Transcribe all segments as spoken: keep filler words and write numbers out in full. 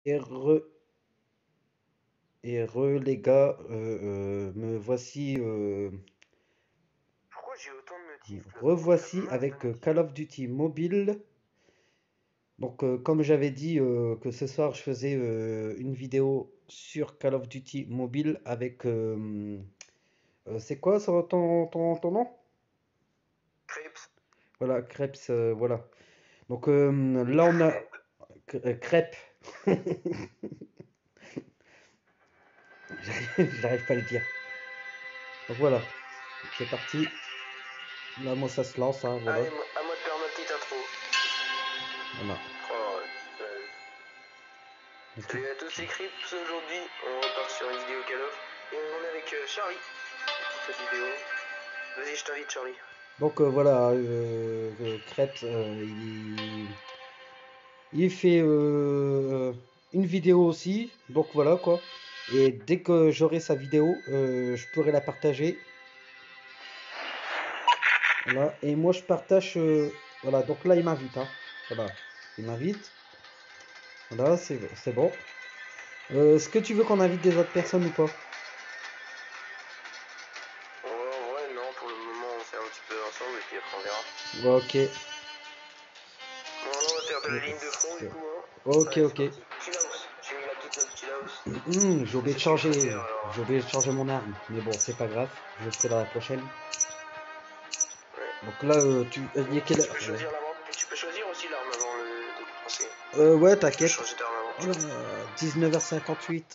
Et re, et re les gars, euh, euh, me voici, euh, Pourquoi j'ai autant de notifs là? revoici Masse de avec euh, notifs. Call of Duty Mobile. Donc, euh, comme j'avais dit euh, que ce soir je faisais euh, une vidéo sur Call of Duty Mobile avec, euh, euh, c'est quoi ça, ton, ton, ton nom? Crepes. Voilà, Crêpes, euh, voilà. Donc euh, là on a Crêpes. euh, Crêpes. J'arrive j'arrive pas à le dire. Donc voilà, donc c'est parti. Là moi ça se lance, hein, voilà. Allez, à moi de faire ma petite intro. Voilà. Oh, euh, Donc, tu- salut à tous les Crips, aujourd'hui on repart sur une vidéo Call of et on est avec euh, Charlie pour cette vidéo. Vas-y, je t'invite Charlie. donc, euh, voilà, euh, euh, Crêpes, euh, il, il fait euh, une vidéo aussi, donc voilà quoi. Et dès que j'aurai sa vidéo, euh, je pourrai la partager. Voilà. Et moi je partage, euh, voilà. Donc là il m'invite, hein. Voilà, il m'invite. Voilà, c'est c'est bon. Euh, est-ce que tu veux qu'on invite des autres personnes ou pas? Oh, en vrai, non, pour le moment on fait un petit peu ensemble et puis après on verra. Ouais, ok. Bon, là on va faire de la Euh, ligne de front du c'est- coup. Hein. Ok, Allez, c'est ok. parti. Chill house. J'ai mis la petite note chill house. Hum, j'ai oublié C'est de ce qu'il faut changer. faire alors. J'ai oublié de changer mon arme. Mais bon, c'est pas grave. Je le ferai dans la prochaine. Ouais. Donc là, euh, tu. euh, Il est quelle Tu heure? peux Ouais. choisir l'arme. Tu peux choisir aussi l'arme avant le de commencer. Euh, ouais, Tu peux t'inquiète. changer d'arme avant. Oh là, dix-neuf heures cinquante-huit.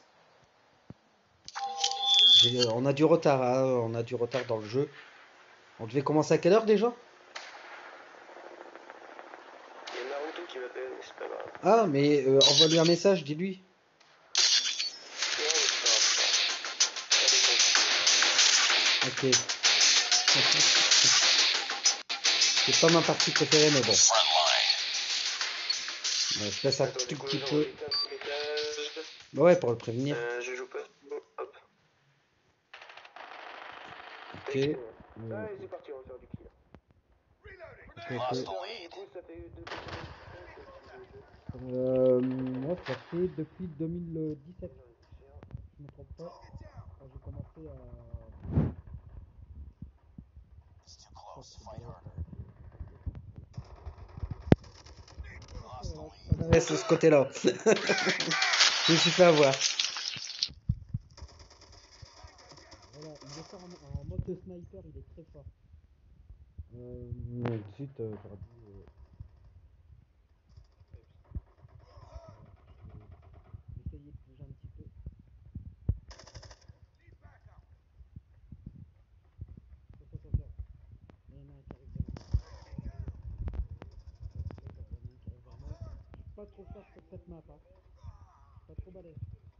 J'ai- On a du retard, hein, on a du retard dans le jeu. On devait commencer à quelle heure déjà? Il y a Naruto qui m'appelle, mais c'est pas grave. Ah, mais euh, envoie-lui un message, dis-lui. Non, mais c'est pas grave. Ok. C'est pas ma partie préférée, mais bon. Ouais, je laisse un Attends, du tout coup, petit j'envoie peu. des messages. Ouais, pour le prévenir. Euh, je joue pas. Bon, hop. Ok. Texte. Euh, Allez, c'est parti, on va faire du kill. ok, ok. Charlie, du coup, ça fait deux combien de temps que tu joues au jeu? Euh, moi, ça fait depuis deux mille dix-sept. Je me trompe pas. Quand j'ai commencé à. Ouais, c'est ce côté-là. Je me suis fait avoir. Voilà, il est fort en, en mode de sniper, il est très fort. Euh, zut, euh, j'aurais dû. Euh, essayer de bouger un petit peu. Attention, attention. Il y en a un qui arrive vers moi. D'accord, il y en a un qui arrive vers moi. Je suis pas trop fort sur cette map, hein. Je suis pas trop balèze.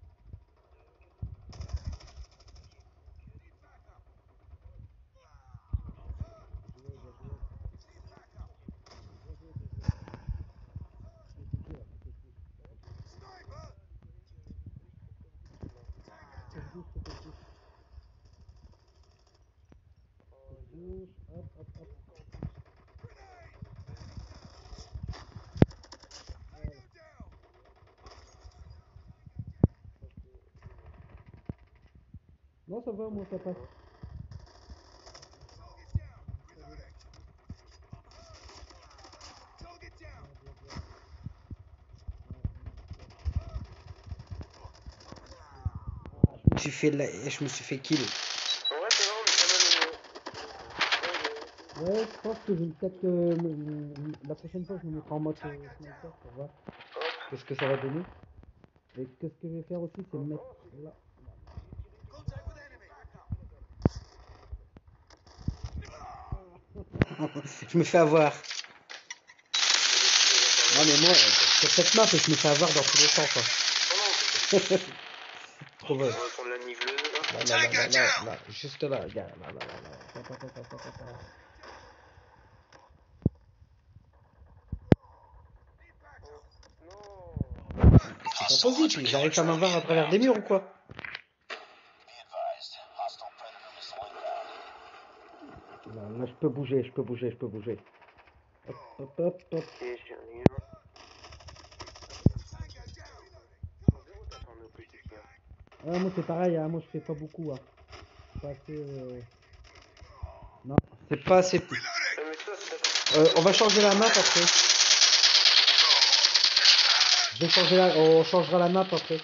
Bien joué, bien joué. Bien joué, bien joué. Je vais bouger là, faut que je bouge. Faut que je bouge, faut que je bouge. Faut que je bouge. Hop, hop, hop. Voilà. Non, ça va, moi ça passe. Bien, bien, bien. Ah, je me suis fait, la- je me suis fait kill. En vrai, c'est vrai, on est pas mal au Ouais, je pense que je vais peut-être euh, me- la prochaine fois je me mettrai en mode euh, sniper pour voir qu'est-ce que ça va donner. Et qu'est-ce que je vais faire aussi, c'est me mettre là. Je me fais avoir. Non mais moi, euh, sur cette map, je me fais avoir dans tous les sens, quoi. Trop On vrai. va prendre la niveleuse là. Là, là, là, là, là, là, juste là, regarde, là, là, là, là. Ta, ta, ta, ta, ta, ta, ta. C'est pas possible, j'arrive à m'avoir à travers des murs ou quoi? Là, là, je peux bouger, je peux bouger, je peux bouger. Hop, hop, hop, hop. Ok, j'ai un. Ouais, moi c'est pareil, hein, moi je fais pas beaucoup. Hein. Pas assez. Euh... Non, c'est pas assez. Euh, mais toi, c'est Euh, on va changer la map après. Je vais changer la... On changera la map après.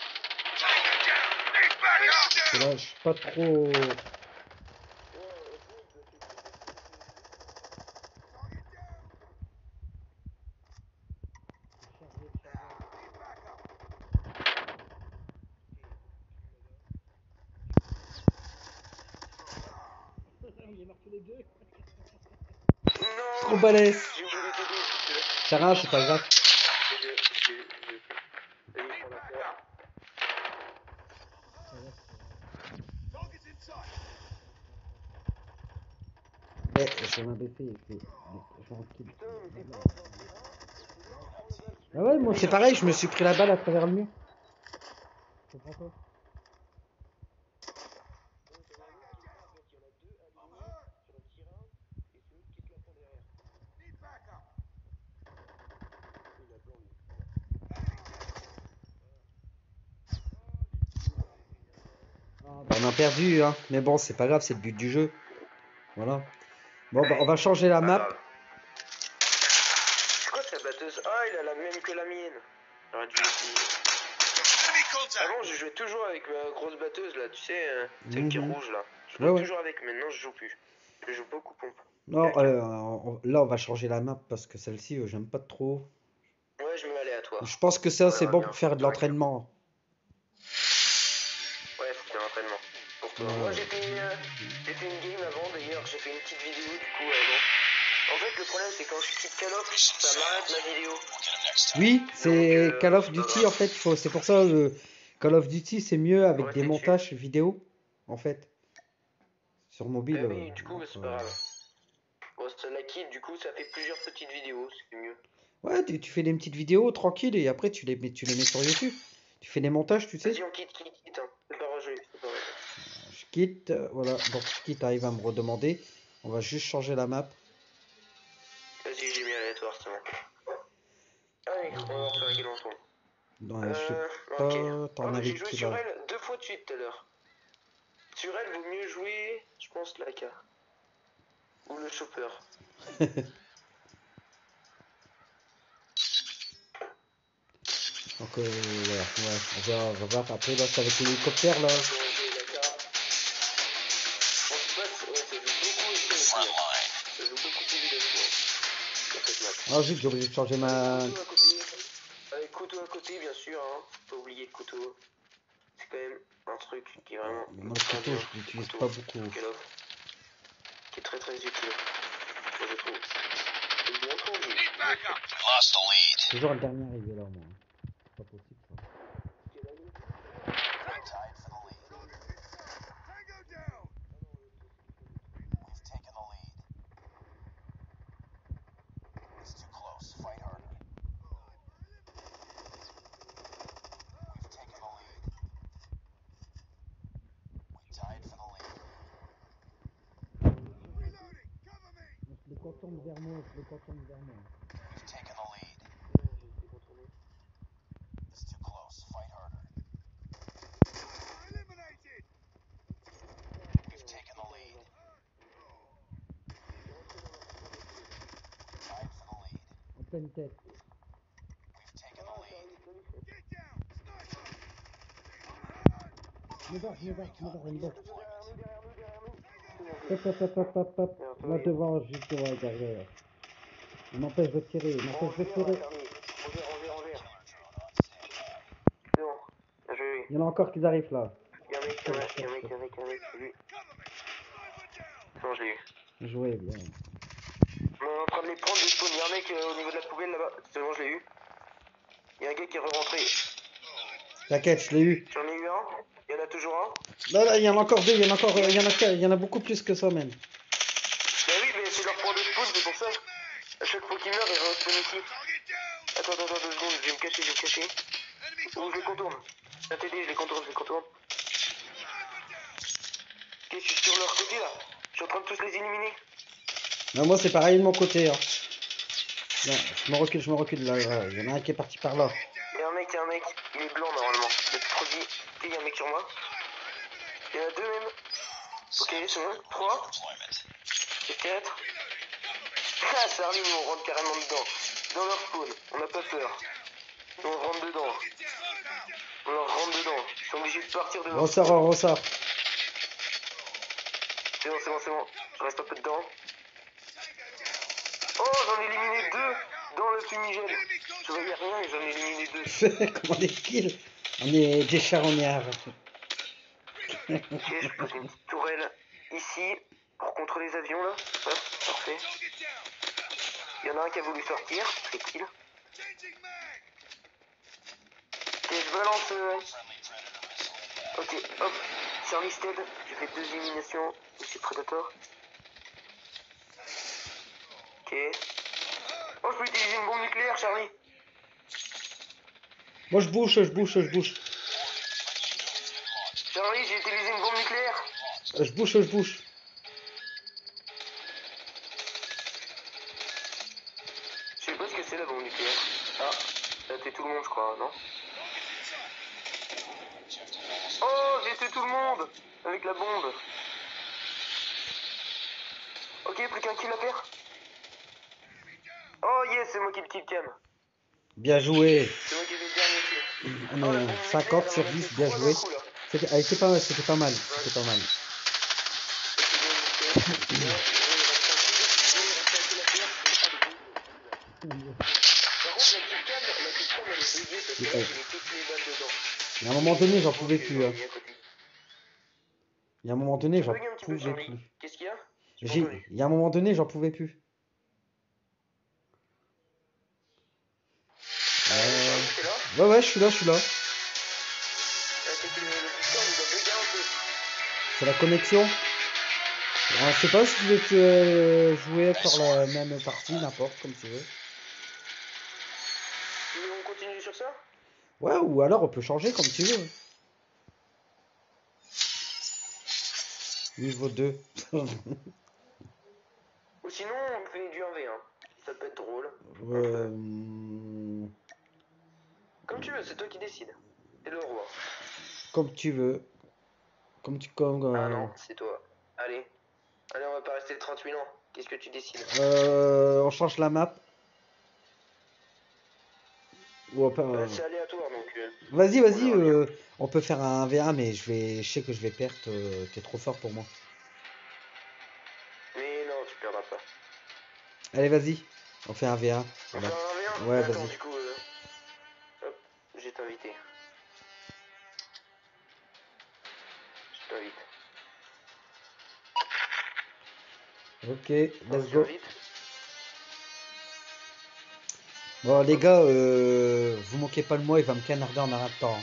Parce que là, je suis pas trop. Non, Trop balèze. j'ai oublié de t'aider. C'est rien, c'est pas grave. Je- je- je- je- Vas-y, prends la porte. Eh, j'en avais fait. Je vais je vais en kill. Putain, mais c'est pas dans le terrain. Ah ouais, moi c'est pareil, je me suis pris la balle à travers le mur. Je comprends pas. On a perdu, hein. Mais bon, c'est pas grave, c'est le but du jeu. Voilà. Bon, bah, on va changer la Pas map. grave. C'est quoi cette batteuse? Ah, il a la même que la mienne. J'aurais dû l'essayer. Avant, je jouais toujours avec ma grosse batteuse là, tu sais, euh, celle qui est Mhm. rouge là. Je Ouais, joue ouais. toujours avec, maintenant je joue plus. Je joue beaucoup pompe. Non, Quelqu'un. euh, on- là, on va changer la map parce que celle-ci, euh, j'aime pas trop. Ouais, je mets aléatoire. Je pense que ça, On c'est verra bon bien. pour faire de On verra bien. l'entraînement. Ouais, c'était un entraînement. Pour toi. Ouais. Moi j'ai fait, euh, j'ai fait une game avant d'ailleurs, j'ai fait une petite vidéo du coup avant. En fait, le problème c'est quand je quitte Call of, ça m'arrête ma vidéo. Oui, Donc, c'est euh, Call of c'est pas Duty grave. en fait. il Faut... C'est pour ça le Call of Duty, c'est mieux avec Faut des rester dessus. montages vidéo en fait. Sur mobile. Bah euh, oui, du coup, bah, c'est euh, pas grave. Bon, ça la quitte, du coup, ça fait plusieurs petites vidéos, c'est mieux. Ouais, tu, tu fais des petites vidéos tranquilles et après tu les mets, tu les mets sur YouTube. Tu fais des montages, tu sais. Vas-y, on quitte, quitte, quitte, hein. C'est pas rejouer, c'est pas rejouer. Je quitte, euh, voilà. Donc je quitte, hein, il va me redemander. On va juste changer la map. Vas-y, j'ai mis aléatoire, c'est bon. Allez, on va faire également ton. Ouais, je sais Euh, pas, ok. t'en Oh, avais j'ai joué qui sur là? elle deux fois de suite tout à l'heure. Sur elle, vaut mieux jouer, je pense, l'A K. Ou le chopper. Donc euh, voilà, ouais, on va, on va voir après là, c'est avec l'hélicoptère là. On va jouer l'A K. On se passe, ouais, ça joue beaucoup aussi. Ça joue beaucoup plus vite avec moi. Dans cette map. Ah zut, j'ai oublié de changer ma. Couteau à côté. Avec couteau à côté, bien sûr, hein. Faut pas oublier le couteau. C'est quand même un truc qui est vraiment Moi le très couteau, bien. je l'utilise Couteau, pas beaucoup. Call of, qui est très très utile. Moi, je trouve. Ils l'ont entendu. Toujours le dernier arrivé là, moi. C'est pas possible ça. Je les contourne vers moi, je les contourne vers moi. En pleine tête. Je me barre, je me barre, je me barre, je me barre. Hop, hop, hop, hop, hop, hop. Là devant, juste devant, derrière. Il m'empêche de tirer, il m'empêche de tirer. Il y en a encore qui arrivent là. Il y a un mec, il y a un mec, il y a un mec, il y a un mec, il y a un mec, c'est lui. Non, je l'ai eu. Jouez bien. On est en train de les prendre, de spawn. Il y a un mec euh, au niveau de la poubelle là-bas. C'est bon, je l'ai eu. Il y a un gars qui est re-rentré. T'inquiète, je l'ai eu. J'en ai eu un. Il y en a toujours un. Là, là, il y en a encore deux, il y en a encore, il y en a, il y en a beaucoup plus que ça même. Bah oui, mais c'est leur point de spawn, c'est pour ça. À chaque fois qu'ils meurent, ils respawnent ici. Attends, attends, attends, deux secondes, je vais me cacher, je vais me cacher. Ou je les contourne. Je viens t'aider, je les contourne, je les contourne. Ok, je suis sur leur côté là. Je suis en train de tous les éliminer. Non, moi c'est pareil de mon côté. Hein. Non, je me recule, je me recule là, là. Il y en a un qui est parti par là. Il y a un mec, y'a un mec. Il est blanc normalement. Il est trop dit. Ok, y'a un mec sur moi. Il y en a deux même. Ok, c'est bon. trois. Et quatre. Ah, Charlie, nous on rentre carrément dedans. Dans leur spawn. On n'a pas peur. Nous on rentre dedans. On leur rentre dedans. Ils sont obligés de partir de leur Ressort, spawn. on ressort. C'est bon, c'est bon, c'est bon. Je reste un peu dedans. Oh, j'en ai éliminé deux dans le fumigène. Je voyais rien et j'en ai éliminé deux. Comment des kills? On est des charognards. Ok, je pose une petite tourelle ici pour contre les avions là. Hop, parfait. Il y en a un qui a voulu sortir, c'est kill. Ok, je balance. Euh... Ok, hop, Charlie Stead. J'ai fait deux éliminations. Monsieur Predator. Ok. Oh, je peux utiliser une bombe nucléaire, Charlie. Moi je bouge, je bouge, je bouge. Charlie, j'ai utilisé une bombe nucléaire. Je bouge, je bouge. Je sais pas ce que c'est la bombe nucléaire. Ah, ça a tué tout le monde, je crois, non? Oh, j'ai tué tout le monde avec la bombe. Ok, plus qu'un kill à faire. Oh yes, c'est moi qui le kill cam. Bien joué. C'est moi qui ai fait le dernier kill. On Oh, la est bombe cinquante nucléaire, sur elle en a dix, fait bien trois joué. d'un coup, là. C'était elle était pas mal, c'était pas mal, c'était pas mal. Il y a un moment donné, j'en pouvais plus. Hein. Il y a un moment donné, j'en pouvais plus. Qu'est-ce qu'il y a? J'ai, il y a un moment donné, j'en pouvais plus. Euh... Ouais, ouais, je suis là, je suis là. C'est la connexion. Alors, je sais pas si tu veux te jouer sur la même partie, n'importe, comme tu veux. On continue sur ça? Ouais, ou alors on peut changer comme tu veux. Niveau deux. Ou sinon, on fait du un v un. Ça peut être drôle. Euh... Comme tu veux, c'est toi qui décides. C'est le roi. Comme tu veux. Comme tu comme. Euh... Ah non, c'est toi. Allez. Allez, on va pas rester trente-huit ans. Qu'est-ce que tu décides? Euh... On change la map. Ou pas, bah, euh... c'est aléatoire donc. Euh... Vas-y, vas-y. Euh... On peut faire un v un, mais je vais, je sais que je vais perdre. Euh... T'es trop fort pour moi. Mais non, tu perdras pas. Allez, vas-y. On fait un v un. On fait un v un? Ouais, Attends, vas-y. du coup, euh... hop, j'ai t'invité. Je t'invite. Ok, let's go. Vite. Bon, les gars, euh, vous moquez pas de moi, il va me canarder en un temps. Hein.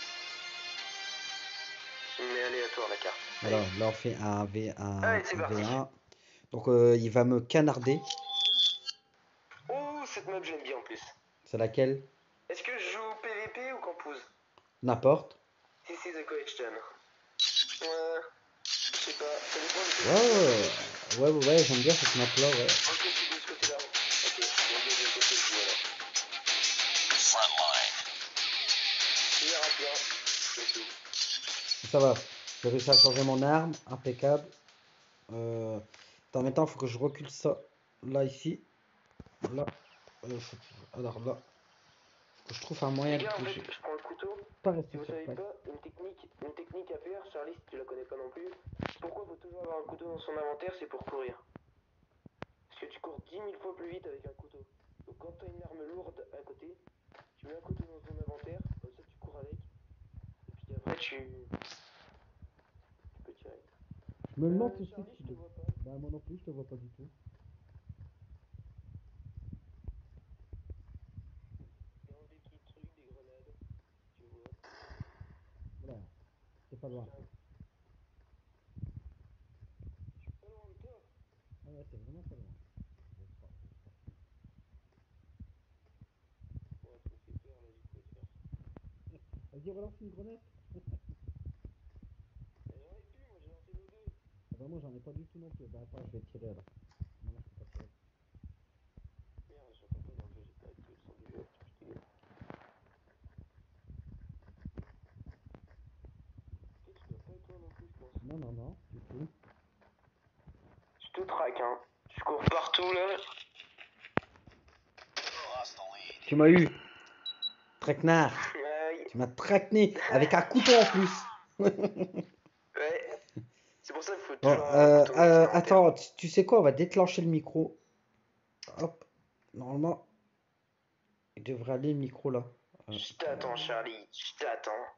Mais aléatoire la carte. Voilà, là on fait un V un, Allez, c'est un parti. V un. Donc euh, il va me canarder. Oh, cette map j'aime bien en plus. C'est laquelle? Est-ce que je joue P V P ou Campus? N'importe. This is a question. Euh, je sais pas, ça dépend de Ouais, ouais, ouais, ouais, j'aime bien cette map là, ouais. Ok, je suis de ce côté-là. Ok, on est de côté du alors. Frontline. Il ira bien, c'est tout. Ça va, j'ai réussi à changer mon arme, impeccable. Euh, attends, maintenant il faut que je recule ça. Là, ici. Là. Euh, faut- Alors là. Faut que je trouve un moyen Les gars, de en bouger. fait, je prends le couteau. Pas Si rester vous sur savez place. pas, une technique, une technique à faire, Charlie, si tu la connais pas non plus, pourquoi faut toujours avoir un couteau dans son inventaire, c'est pour courir. Parce que tu cours dix mille fois plus vite avec un couteau. Donc quand t'as une arme lourde à côté, tu mets un couteau dans ton inventaire, comme ça tu cours avec, et puis après tu, tu peux tirer. Je me Euh, demande tout de Charlie, suite. je te vois pas. Bah, moi non plus, je te vois pas du tout. Dans des petits trucs, des grenades, tu vois. Voilà, c'est pas loin. Je suis pas loin de toi. Ah ouais, c'est vraiment pas loin. Ouais, tu me fais peur là, j'ai quoi de faire. Vas-y, relance une grenade. Mais j'en ai plus, moi j'ai lancé nos deux. Ah bah moi j'en ai pas du tout non plus. Bah attends, je vais tirer alors. Non, non, je peux pas tirer. Merde, j'entends pas dans le jeu, j'ai pas avec le son du jeu. Putain. Non, non, non, du tout. Je te traque, hein. Je cours partout, là. Tu m'as eu, traquenard. Aïe. Tu m'as traquené avec un couteau en plus. Ouais. C'est pour ça qu'il faut Bon, toujours avoir un euh, couteau dans son euh, inventaire. attends, tu, tu sais quoi? On va déclencher le micro. Hop, normalement, il devrait aller le micro là. Euh, Je t'attends, Charlie. Je t'attends.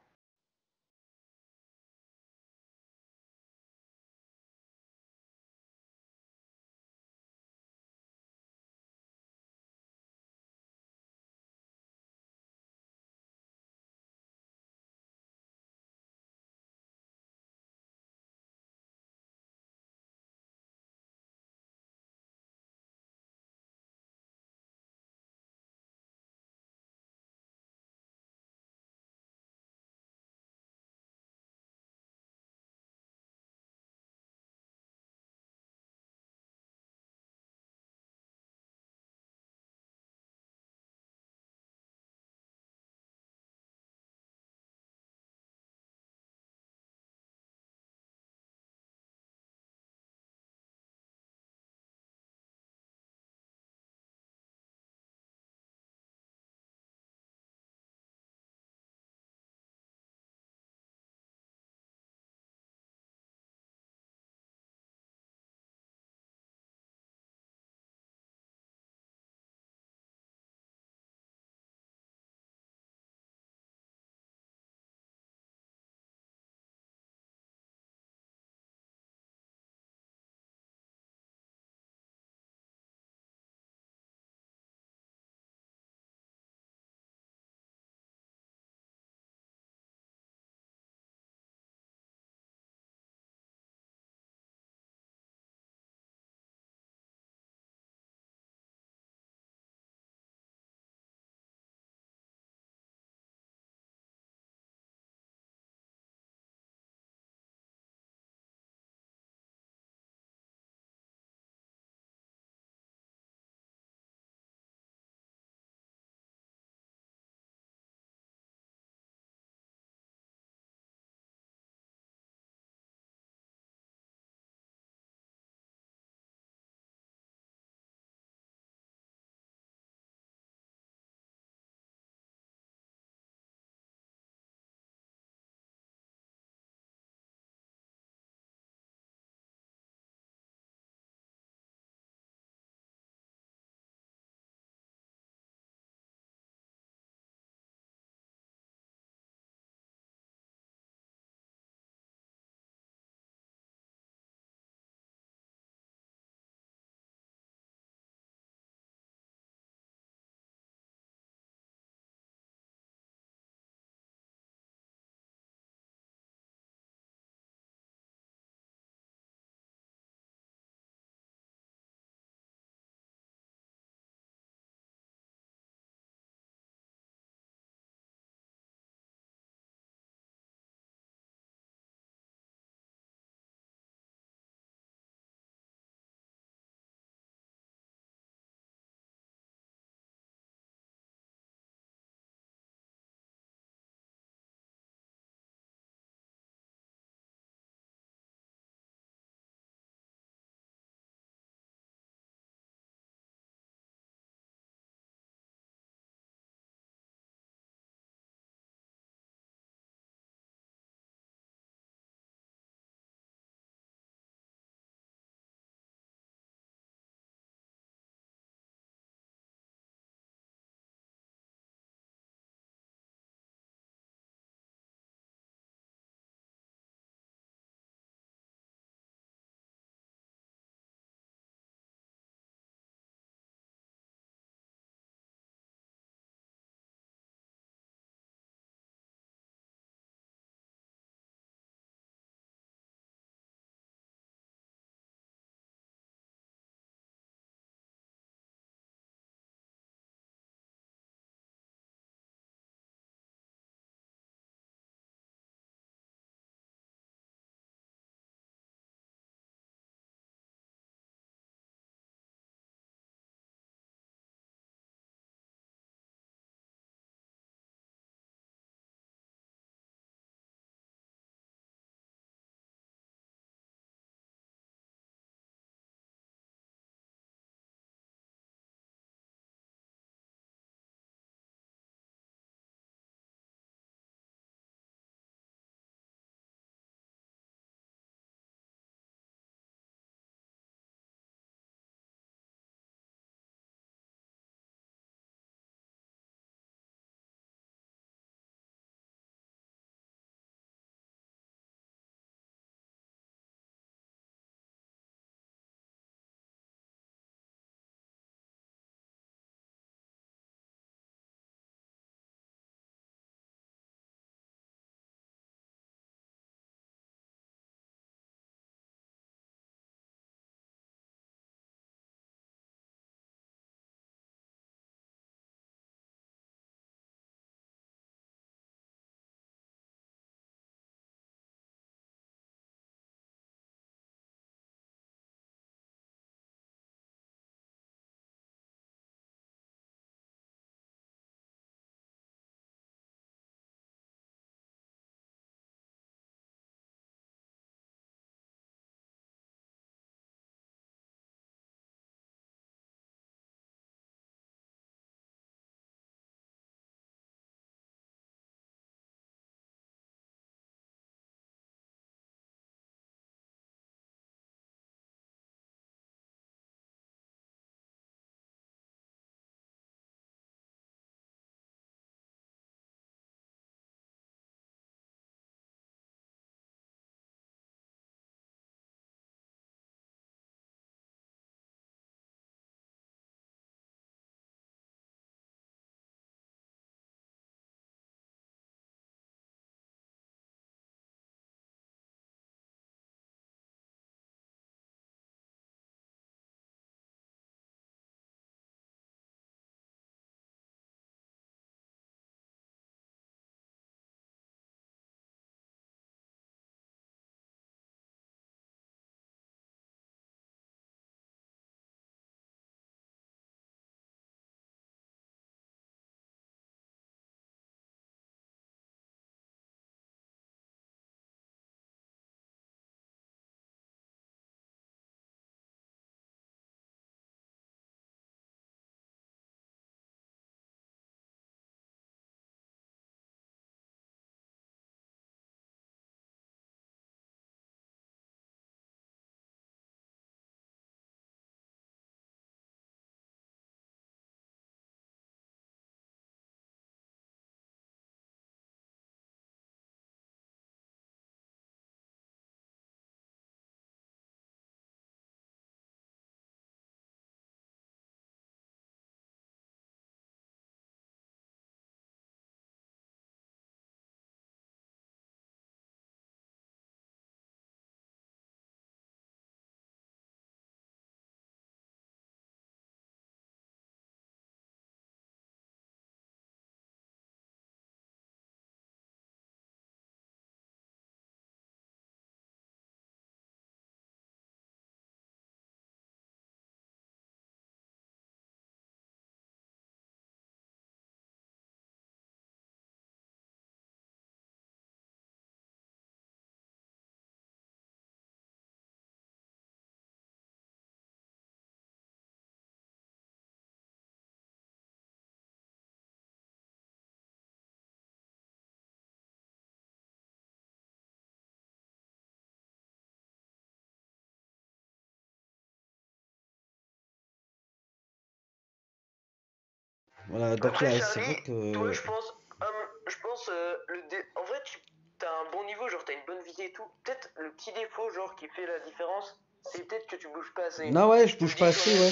Voilà, donc Après, là, c'est vrai Charlie, toi, que... je pense, hum, je pense, euh, le dé... en vrai, tu as un bon niveau, genre, t'as une bonne visée et tout. Peut-être le petit défaut, genre, qui fait la différence, c'est peut-être que tu bouges pas assez. Non, ouais, je Tu le bouge pas dis assez, toi-même. ouais.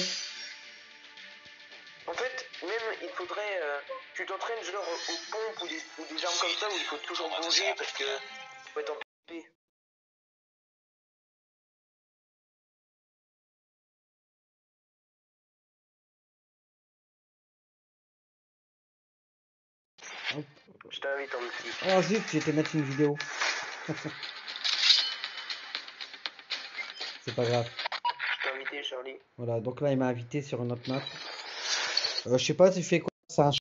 En fait, même, il faudrait, euh, tu t'entraînes, genre, aux pompes ou des, ou des armes comme ça, où il faut toujours bouger parce que faut être en P. Hop. Je t'invite en petit. Ah zut, j'étais mettre une vidéo. C'est pas grave. Je t'ai invité, Charlie. Voilà, donc là, il m'a invité sur une autre map. Euh, je sais pas, tu fais quoi? C'est un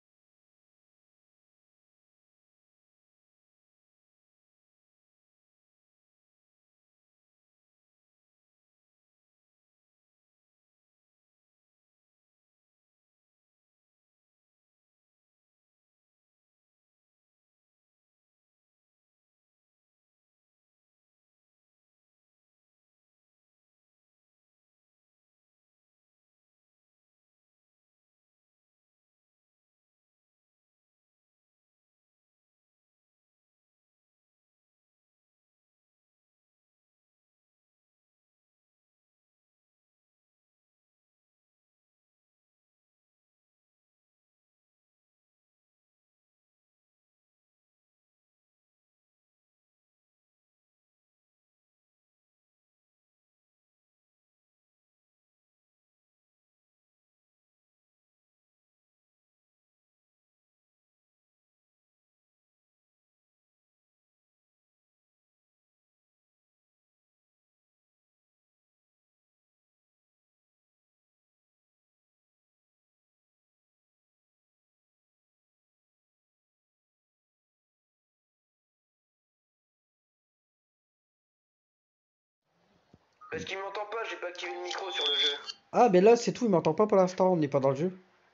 Parce qu'il m'entend pas, j'ai pas activé le micro sur le jeu. Ah, mais là, c'est tout, il m'entend pas pour l'instant, on n'est pas dans le jeu.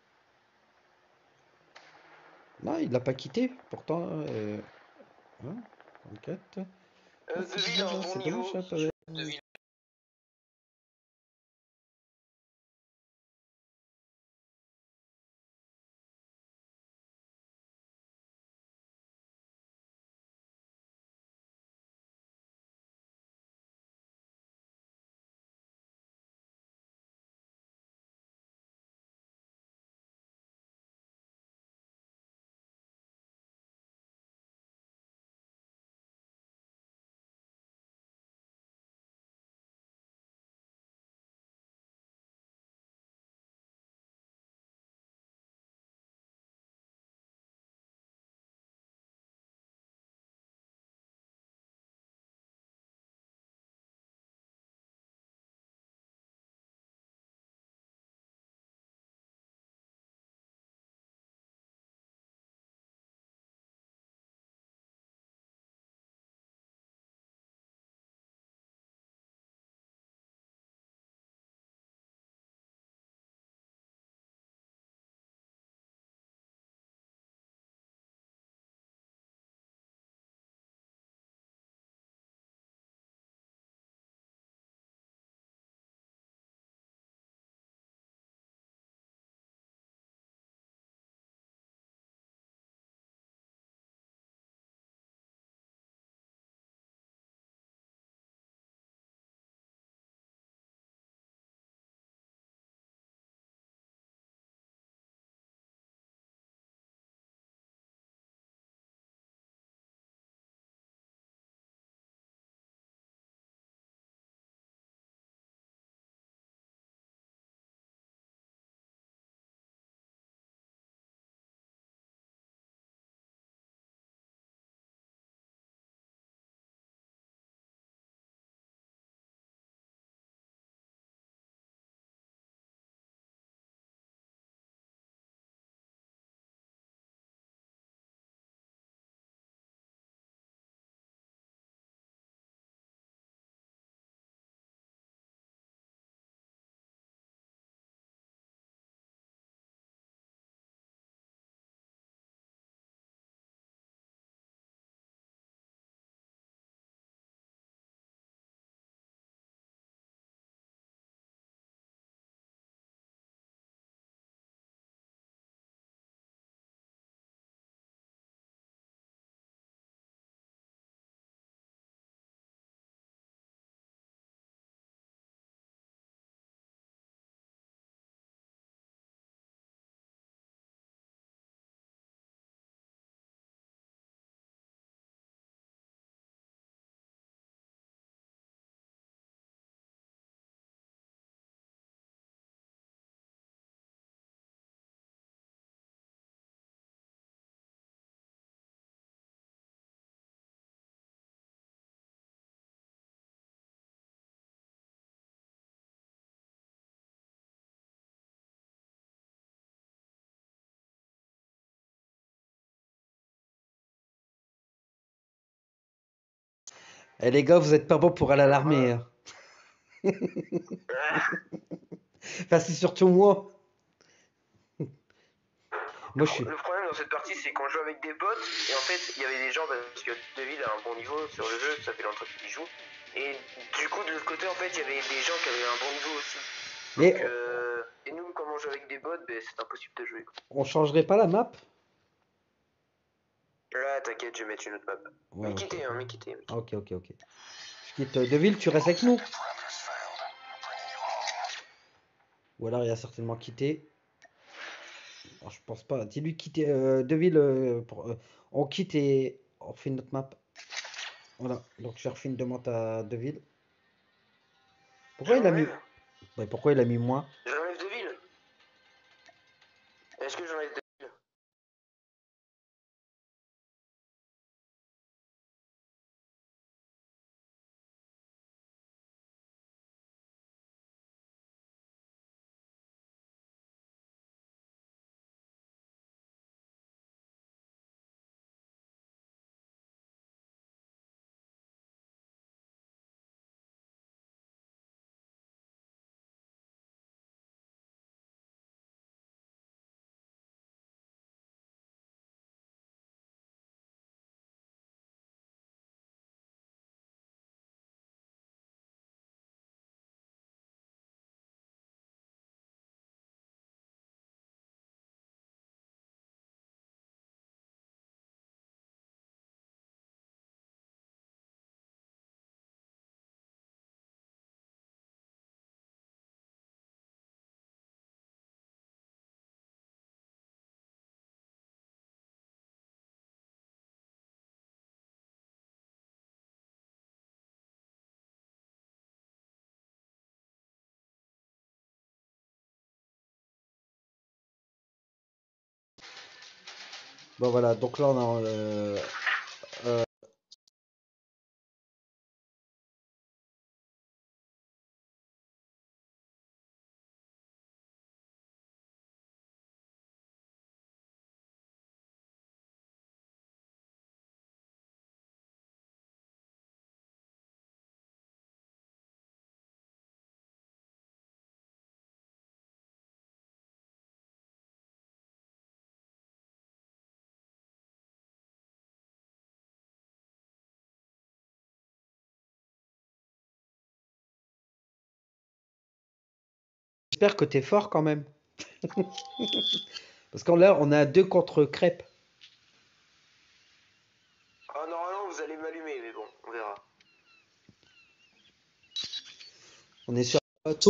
Non, il l'a pas quitté, pourtant. Euh... Hein, vingt-quatre. Ah, Euh, c'est Deville a bizarre, un hein, bon c'est dommage, niveau. ça, pas- Eh les gars, vous êtes pas bons pour aller à l'armée, hein. Ah, Enfin, c'est surtout moi. Le, Moi, je pro- suis. le problème dans cette partie, c'est qu'on joue avec des potes, et en fait, il y avait des gens, parce que Deville a un bon niveau sur le jeu, ça fait longtemps qu'il y joue, et du coup, de l'autre côté, en fait, il y avait des gens qui avaient un bon niveau aussi. Mais Donc, euh, et nous, comme on joue avec des bots, ben, c'est impossible de jouer. on changerait pas la map? Là, t'inquiète, je vais mettre une autre map. Ouais, Mais ok. quittez, hein, mais quittez. mais Ah, quittez. ok, ok, ok. Je quitte euh, Deville, tu restes avec nous? Ou alors il a certainement quitté. Alors, je pense pas. Dis-lui quitter euh, Deville. Euh, pour, euh, on quitte et on fait notre map. Voilà. Donc j'ai refait une demande à Deville. Je Pourquoi il a mis. l'enlève. Ouais, pourquoi il a mis moi? J'enlève Deville. Est-ce que j'enlève Deville? Bon voilà. Donc là on a. euh, J'espère que t'es fort quand même. Parce qu'en là on a deux contre crêpes. Ah, normalement, vous allez m'allumer, mais bon, on verra. On est sur un bateau.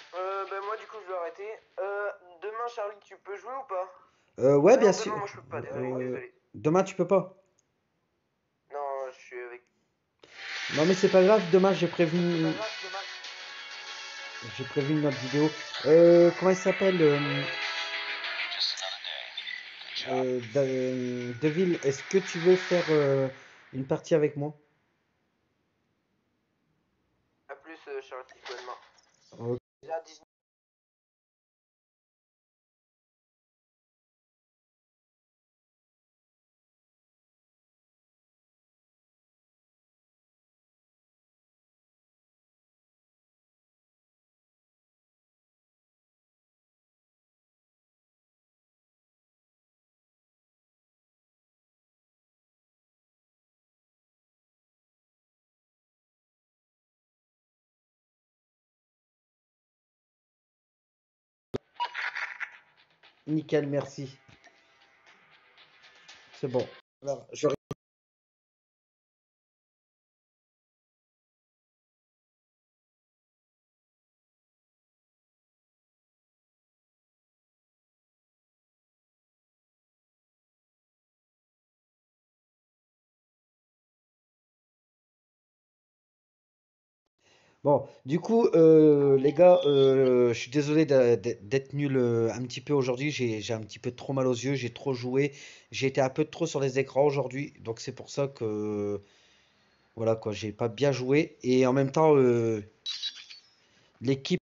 Euh, bah moi du coup je vais arrêter. Euh, demain Charlie, tu peux jouer ou pas? Euh, ouais, Ah bien non, sûr. demain moi je peux pas, désolé, Euh, désolé. demain, tu peux pas. Non, je suis avec... Non, mais c'est pas grave. Demain, j'ai Mais c'est pas prévu, grave, demain. j'ai prévu une autre vidéo. Euh, comment il s'appelle euh, euh, Da- euh, Deville, est-ce que tu veux faire euh, une partie avec moi? A plus euh, Charlie, à demain. Ok. Déjà à dix-neuf. Nickel, merci. C'est bon. Alors, je Bon, du coup, euh, les gars, euh, je suis désolé d'a- d'être d'être nul euh, un petit peu aujourd'hui. J'ai, j'ai un petit peu trop mal aux yeux, j'ai trop joué, j'ai été un peu trop sur les écrans aujourd'hui. Donc c'est pour ça que, voilà quoi, j'ai pas bien joué. Et en même temps, euh, l'équipe